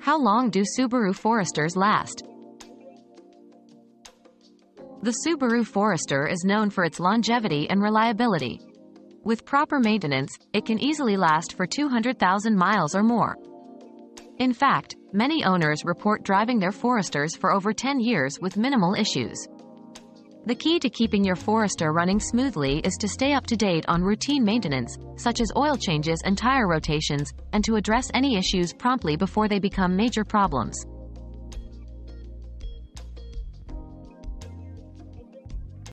How long do Subaru Foresters last? The Subaru Forester is known for its longevity and reliability. With proper maintenance, it can easily last for 200,000 miles or more. In fact, many owners report driving their Foresters for over 10 years with minimal issues. The key to keeping your Forester running smoothly is to stay up to date on routine maintenance, such as oil changes and tire rotations, and to address any issues promptly before they become major problems.